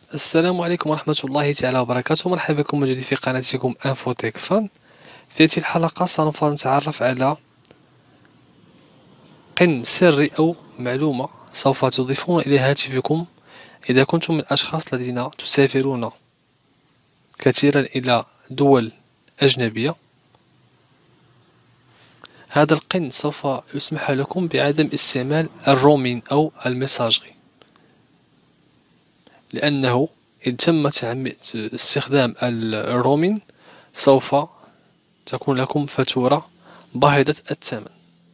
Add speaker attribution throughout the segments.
Speaker 1: السلام عليكم ورحمة الله تعالى وبركاته. مرحبا بكم من جديد في قناتكم انفوتيك فان. في هذه الحلقة سوف نتعرف على قن سري أو معلومة سوف تضيفون إلى هاتفكم إذا كنتم من الأشخاص الذين تسافرون كثيرا إلى دول أجنبية. هذا القن سوف يسمح لكم بعدم استعمال الرومين أو الميساجري، لأنه إن تم استخدام الرومين سوف تكون لكم فاتورة باهظة الثمن.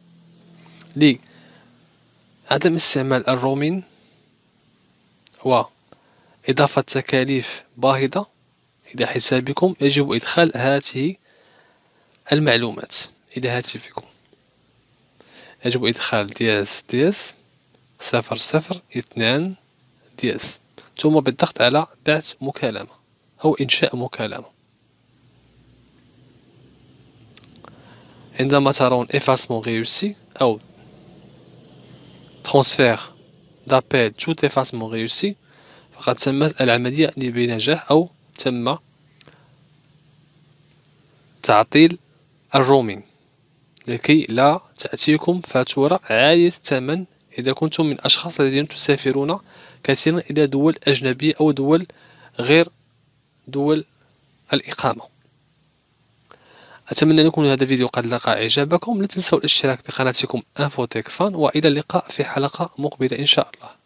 Speaker 1: لعدم استعمال الرومين وإضافة تكاليف باهظة إلى حسابكم يجب إدخال هذه المعلومات إلى هاتفكم. يجب إدخال دياز 002 دياز، ثم بالضغط على بعث مكالمة أو إنشاء مكالمة. عندما ترون effacement réussi أو transfert d'appel tout effacement réussi فقد تمت العملية بنجاح، أو تم تعطيل الرومينج لكي لا تأتيكم فاتورة عالية الثمن إذا كنتم من الأشخاص الذين تسافرون كثيرا إلى دول أجنبية أو دول غير دول الإقامة. أتمنى أن يكون هذا الفيديو قد لقى إعجابكم. لا تنسوا الاشتراك بقناتكم انفوتيك فان، وإلى اللقاء في حلقة مقبلة إن شاء الله.